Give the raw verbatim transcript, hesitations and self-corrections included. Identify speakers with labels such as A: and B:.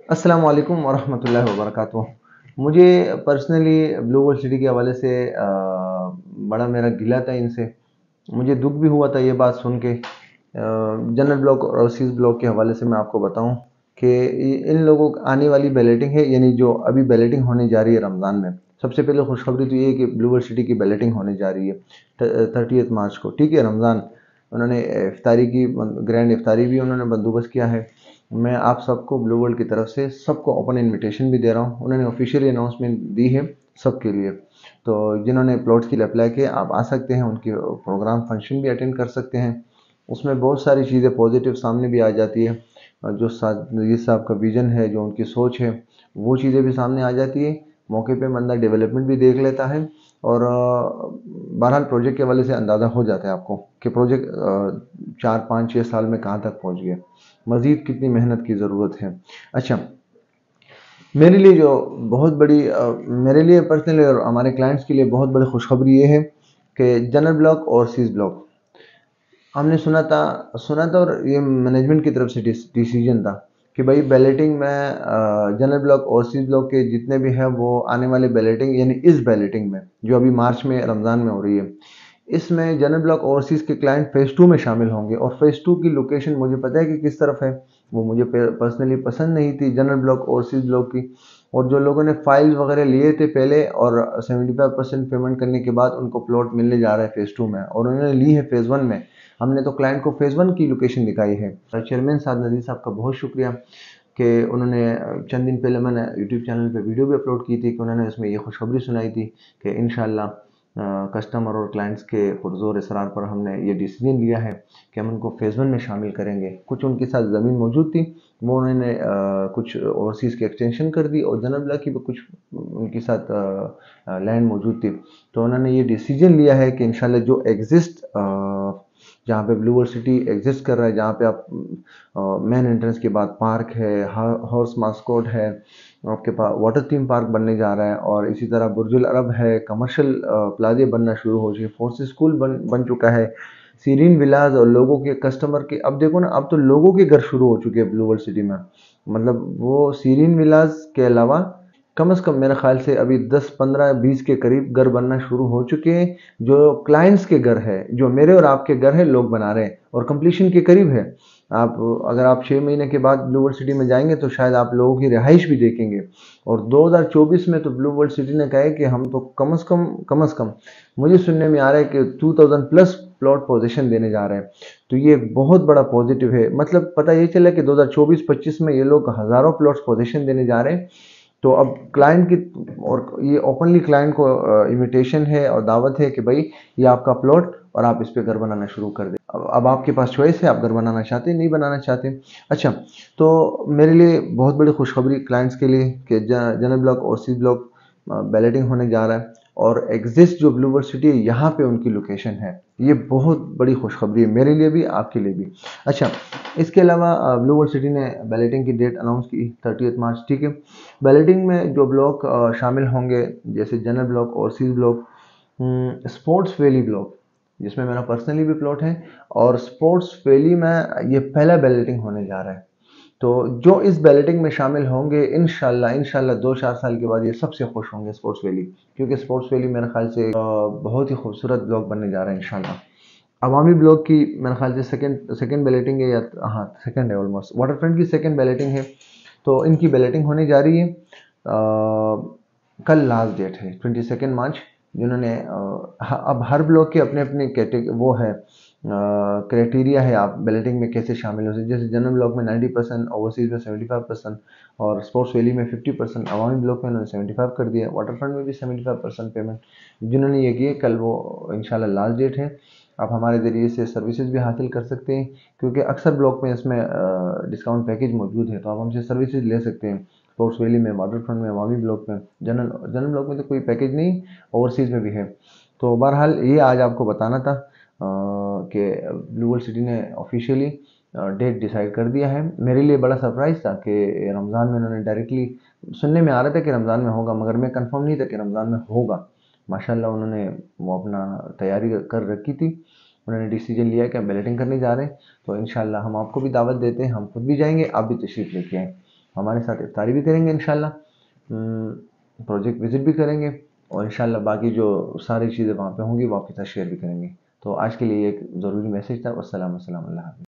A: अस्सलाम वालेकुम वरहमतुल्लाहि वबरकातुहू। मुझे पर्सनली ब्लू वर्ल्ड सिटी के हवाले से अ, बड़ा मेरा गिला था इनसे। मुझे दुख भी हुआ था ये बात सुन के। अ, जनरल ब्लॉक और ओवरसीज़ ब्लॉक के हवाले से मैं आपको बताऊं कि इन लोगों को आने वाली बैलेटिंग है, यानी जो अभी बैलेटिंग होने जा रही है रमज़ान में। सबसे पहले खुशखबरी तो ये है कि ब्लू वर्ल्ड सिटी की बैलेटिंग होने जा रही है थर्टियथ मार्च को। ठीक है, रमज़ान उन्होंने इफ्तारी की, ग्रैंड इफ्तारी भी उन्होंने बंदोबस्त किया है। मैं आप सबको ब्लू वर्ल्ड की तरफ से सबको ओपन इनविटेशन भी दे रहा हूँ। उन्होंने ऑफिशियली अनाउंसमेंट दी है सबके लिए। तो जिन्होंने प्लॉट्स के लिए अप्लाई किया आप आ सकते हैं, उनके प्रोग्राम फंक्शन भी अटेंड कर सकते हैं। उसमें बहुत सारी चीज़ें पॉजिटिव सामने भी आ जाती है। जो नज़ीर साहब का विज़न है, जो उनकी सोच है, वो चीज़ें भी सामने आ जाती है। मौके पे बंदा डेवलपमेंट भी देख लेता है और बहरहाल प्रोजेक्ट के हवाले से अंदाज़ा हो जाता है आपको कि प्रोजेक्ट चार पाँच छः साल में कहाँ तक पहुँच गया, मज़ीद कितनी मेहनत की ज़रूरत है। अच्छा, मेरे लिए जो बहुत बड़ी अ, मेरे लिए पर्सनली और हमारे क्लाइंट्स के लिए बहुत बड़ी खुशखबरी ये है कि जनरल ब्लॉक और सीज ब्लॉक हमने सुना था सुना था और ये मैनेजमेंट की तरफ से डिसीजन था कि भाई बैलेटिंग में जनरल ब्लॉक और सीज ब्लॉक के जितने भी हैं वो आने वाले बैलेटिंग, यानी इस बैलेटिंग में जो अभी मार्च में रमज़ान में हो रही है, इसमें जनरल ब्लॉक ओवरसीज के क्लाइंट फेज़ टू में शामिल होंगे। और फेज़ टू की लोकेशन मुझे पता है कि किस तरफ है। वो मुझे पर्सनली पसंद नहीं थी जनरल ब्लॉक ओवरसीज ब्लॉक की। और जो लोगों ने फाइल्स वगैरह लिए थे पहले और सेवेंटी फाइव परसेंट पेमेंट करने के बाद उनको प्लॉट मिलने जा रहा है फेज़ टू में, और उन्होंने ली है फेज़ वन में। हमने तो क्लाइंट को फेज़ वन की लोकेशन दिखाई है। चेयरमैन साहब नज़ीर साहब का बहुत शुक्रिया कि उन्होंने चंद दिन पहले मैंने यूट्यूब चैनल पे वीडियो भी अपलोड की थी कि उन्होंने उसमें ये खुशखबरी सुनाई थी कि इंशाल्लाह कस्टमर और क्लाइंट्स के पुरजोर इसरार पर हमने ये डिसीजन लिया है कि हम उनको फेज़ वन में शामिल करेंगे। कुछ उनके साथ ज़मीन मौजूद थी, वो उन्होंने आ, कुछ ओवरसीज़ की एक्सटेंशन कर दी और जनरल ब्लॉक की भी कुछ उनके साथ लैंड मौजूद थी। तो उन्होंने ये डिसीजन लिया है कि इंशाल्लाह जो एग्जिस्ट जहाँ पे ब्लू वर्ल्ड सिटी एग्जिस्ट कर रहा है, जहाँ पे आप मेन एंट्रेंस के बाद पार्क है, हॉर्स मास्कोट है, आपके पास वाटर थीम पार्क बनने जा रहा है, और इसी तरह बुर्जुल अरब है, कमर्शियल प्लाजे बनना शुरू हो चुके, फोर्स स्कूल बन बन चुका है, सीरीन विलाज, और लोगों के कस्टमर के अब देखो ना, अब तो लोगों के घर शुरू हो चुके हैं ब्लू वर्ल्ड सिटी में। मतलब वो सीरीन विलाज के अलावा कम से कम मेरे ख्याल से अभी दस पंद्रह बीस के करीब घर बनना शुरू हो चुके हैं, जो क्लाइंट्स के घर है, जो मेरे और आपके घर है, लोग बना रहे हैं और कंप्लीशन के करीब है। आप अगर आप छः महीने के बाद ब्लू वर्ल्ड सिटी में जाएंगे तो शायद आप लोगों की रिहाइश भी देखेंगे। और दो हज़ार चौबीस में तो ब्लू वर्ल्ड सिटी ने कहा है कि हम तो कम से कम कम से कम मुझे सुनने में आ रहा है कि दो हज़ार प्लस प्लॉट पोजीशन देने जा रहे हैं। तो ये एक बहुत बड़ा पॉजिटिव है। मतलब पता ये चला कि दो हज़ार चौबीस पच्चीस में ये लोग हज़ारों प्लॉट्स पोजीशन देने जा रहे हैं। तो अब क्लाइंट की, और ये ओपनली क्लाइंट को इनविटेशन है और दावत है कि भाई ये आपका प्लॉट और आप इस पे घर बनाना शुरू कर दें। अब अब आपके पास चॉइस है, आप घर बनाना चाहते हैं नहीं बनाना चाहते। अच्छा, तो मेरे लिए बहुत बड़ी खुशखबरी क्लाइंट्स के लिए कि जनरल ब्लॉक और सी ब्लॉक बैलेटिंग होने जा रहा है और एग्जिस्ट जो ब्लू वर्ल्ड सिटी है यहाँ पे उनकी लोकेशन है। ये बहुत बड़ी खुशखबरी है मेरे लिए भी, आपके लिए भी। अच्छा, इसके अलावा ब्लू वर्ल्ड सिटी ने बैलेटिंग की डेट अनाउंस की थर्टियथ मार्च। ठीक है, बैलेटिंग में जो ब्लॉक शामिल होंगे जैसे जनरल ब्लॉक और C block, sports valley block जिसमें मेरा पर्सनली भी प्लॉट है, और स्पोर्ट्स वैली में ये पहला बैलेटिंग होने जा रहा है। तो जो इस बैलेटिंग में शामिल होंगे इंशाल्लाह इंशाल्लाह दो चार साल के बाद ये सबसे खुश होंगे स्पोर्ट्स वैली, क्योंकि स्पोर्ट्स वैली मेरे ख्याल से अ, बहुत ही खूबसूरत ब्लॉक बनने जा रहा है इंशाल्लाह। अवामी ब्लॉक की मेरे ख्याल से सेकंड सेकंड बैलेटिंग है, या हाँ सेकंड है ऑलमोस्ट, वाटर फ्रंट की सेकंड बैलेटिंग है। तो इनकी बैलेटिंग होने जा रही है। आ, कल लास्ट डेट है ट्वेंटी सेकेंड मार्च। जिन्होंने आ, अब हर ब्लॉक के अपने अपने कैटेग वो है क्राइटेरिया है, आप बैलेटिंग में कैसे शामिल हो सकते। जैसे जनरल ब्लॉक में नाइन्टी परसेंट, ओवरसीज में सेवेंटी फाइव परसेंट, और स्पोर्ट्स वैली में फिफ्टी परसेंट, अवामी ब्लॉक में उन्होंने सेवेंटी फाइव कर दिया, वाटर फ्रंट में भी सेवेंटी फाइव परसेंट पेमेंट जिन्होंने ये किए। कल वो इंशाल्लाह लास्ट डेट है। आप हमारे ज़रिए से सर्विसेज भी हासिल कर सकते हैं, क्योंकि अक्सर ब्लॉक में इसमें डिस्काउंट पैकेज मौजूद है, तो आप हमसे सर्विसेज ले सकते हैं। स्पोर्ट्स वैली में, वाटर फ्रंट में, अवामी ब्लॉक में, जनरल जनरल ब्लॉक में तो कोई पैकेज नहीं, ओवरसीज़ में भी है। तो बहरहाल ये आज आपको बताना था कि ब्लू वर्ल्ड सिटी ने ऑफिशियली डेट डिसाइड कर दिया है। मेरे लिए बड़ा सरप्राइज़ था कि रमज़ान में उन्होंने डायरेक्टली, सुनने में आ रहा था कि रमज़ान में होगा, मगर मैं कंफर्म नहीं था कि रमज़ान में होगा। माशाल्लाह उन्होंने वो अपना तैयारी कर रखी थी। उन्होंने डिसीजन लिया कि हम बैलेटिंग करने जा रहे हैं। तो इंशाल्लाह हम आपको भी दावत देते हैं, हम खुद भी जाएंगे, आप भी तशरीफ़ लेके आएँ। हमारे साथ इफ्तारी भी करेंगे इंशाल्लाह, प्रोजेक्ट विज़िट भी करेंगे और इंशाल्लाह बाकी जो सारी चीज़ें वहाँ पे होंगी वो आपके साथ शेयर भी करेंगे। तो आज के लिए एक ज़रूरी मैसेज था। वस्सलाम, अस्सलाम, अल्लाह हाफ़िज़।